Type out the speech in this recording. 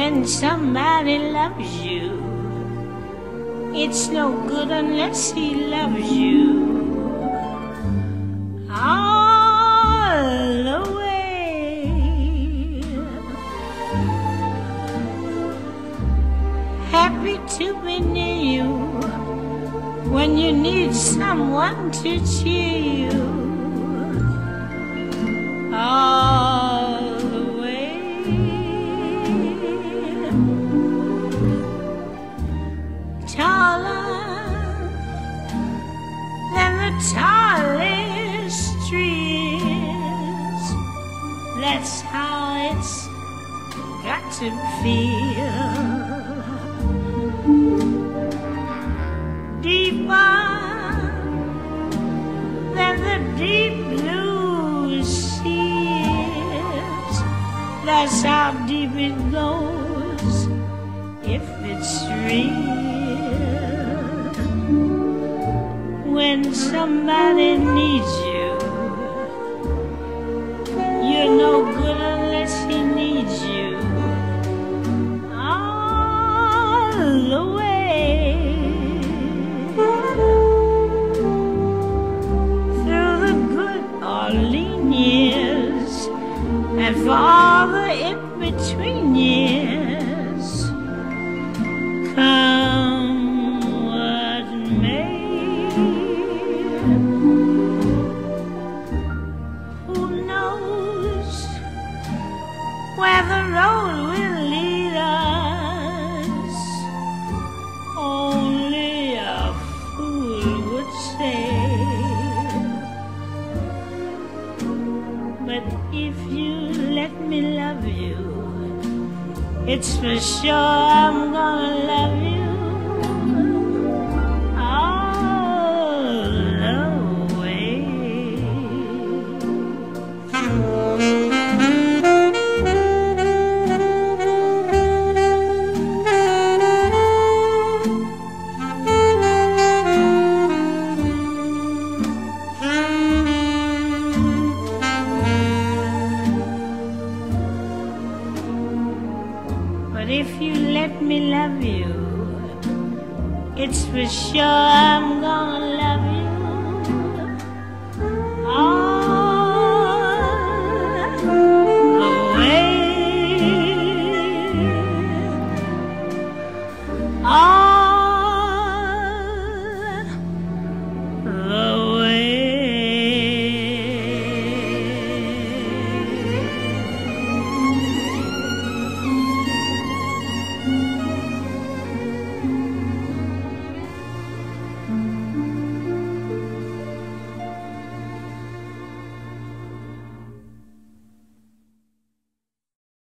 when somebody loves you. It's no good unless he loves you all the way. Happy to be near you when you need someone to cheer you all the way. Taller than the tallest trees, that's how it's got to feel. Deeper than the deep blue seas, that's how deep it goes if it's real. When somebody needs you, you're no good unless he needs you all the way. Through the good or lean years, and for all the in-between years, come what may. Who knows where the road will lead us? Only a fool would say. But if you let me love you, it's for sure I'm gonna love you all the way. But if you let me love you, it's for sure I'm gonna love you